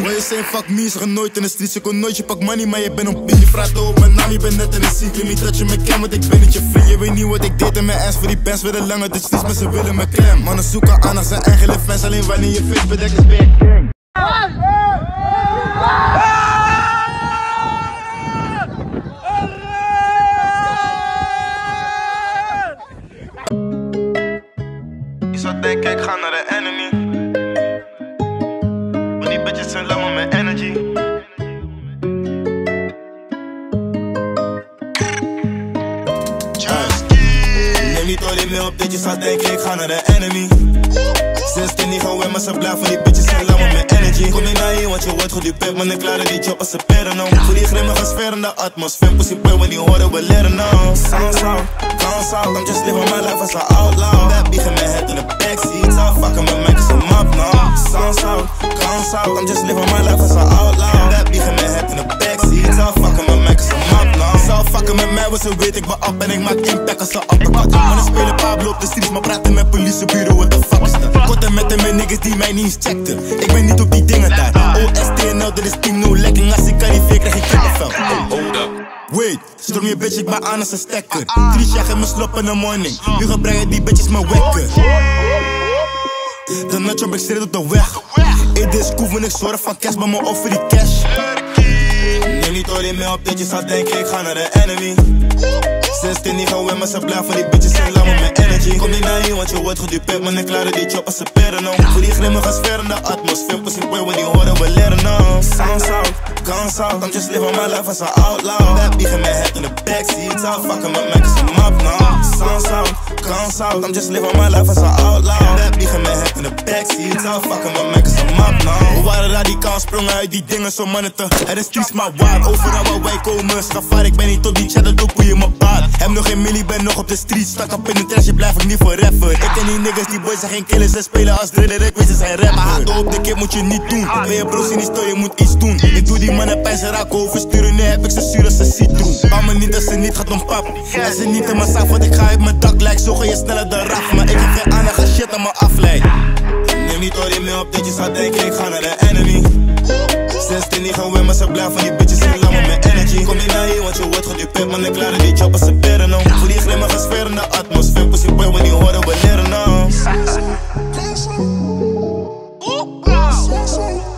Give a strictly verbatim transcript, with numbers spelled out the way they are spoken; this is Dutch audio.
Boy, je zijn fuck me, ze gaan nooit in de streets. Je kon nooit, je pak money, maar je bent op pin. Je vraagt op mijn naam, je bent net in de scene. Klim niet dat je me kent, want ik ben niet je vriend. Je weet niet wat ik deed in mijn ass, voor die bands willen langer de streets, maar ze willen me klem. Mannen zoeken aan naar zijn eigen fans, alleen wanneer je fit bedekt is ben je king. Je zou denken, ik ga naar de enemy. Maar die bitches zijn lam met mijn energy. Jxrrski. Neem niet al die meer op dit, je zou denken, ik ga naar de enemy. zestien niet gewoon maar ze blijven van die bitches zijn lam met mijn energy. Kom niet naar hier, want je wordt gedupeerd, man, ik klaar die job als ze peren nou. Voor die grimmige sfeer in de atmosfeer, pussy boy, want die horen we leren nou. Sounds out, guns out, I'm just living my life as an outlaw. That bitch in my head in the backseat, so fucking my mic is a mop now. Sounds out, guns out, I'm just living my life as an outlaw. That bitch in my head in the backseat, so fucking my mic is a mop now. Zo fucking met mij, want ze weet ik ben op en ik maak impact als ze uppercut. Mannen spelen Pablo op de streets, maar praten met politiebureau, what the fuck is dat? Kotten met de mijn niggas die mij niet eens checkten. Ik ben niet op die dingen daar. O S T N L, dit is team no lekking. Als ik arriveer krijg ik kippenvel. Hold up. Wait, stroom je bitch, ik ben aan als een stekker. Drie jaar in mijn slop in the morning. Nu gebruiken die bitches mijn wekker. De nacho ben ik straight op de weg. In de school en ik zorg van cash, maar me over die cash. Neem niet al die meer op dit, je zou denken ik ga naar de enemy. zestien niet gewoon maar ze blijven van die bitches zijn lam met mijn energy. Kom niet naar hier, want je wordt gedupeerd, man, ik klaar die job als ze peren nou. Voor die grimmige sfeer in de atmosfeer, pussy boy, want die horen we leren nou. Sounds out, guns out, I'm just living my life as an outlaw. That bitch in my head in the backseat, so fucking my mic is a mop now. Sounds out, guns out, I'm just living my life as an outlaw. That bitch in my head in the backseat, so fucking my mic is a mop now. We waren radicaal, sprongen uit die dingen zo mannen te. Er is streets maar waar, overal waar wij komen. Schafaar, ik ben niet op die chat, dat doe ik in mijn baard. Heb nog geen milli, ben nog op de street. Stak op in de trash, je blijf ik niet voor rapper. Ik ken die niggas, die boys zijn geen killers. Ze spelen als driller, ik weet ze zijn rapper. Maar haten op de kip moet je niet doen. Ben je bro's in die story, je moet iets doen. Ik doe die mannen pijn, ze raken oversturen. Nu heb ik ze zuur als ze citroen. Bouw me niet als ze niet gaat om pap. En ze niet in mijn zaak, want ik ga uit mijn dak. Lijk zo ga je sneller de raf. Maar ik heb geen aandacht als shit aan me afleid. Neem niet al die meer op dit, je zou denken ik ga naar de enemy. zestien niet gewoon maar ze blijven van die bitches zijn lam met mijn energy. Kom niet naar hier, want je wordt gedupeerd, man, ik klaar die job als ze peren nou. Voor die grimmige sfeer in de atmosfeer, pussy boy, want die horen we leren nou.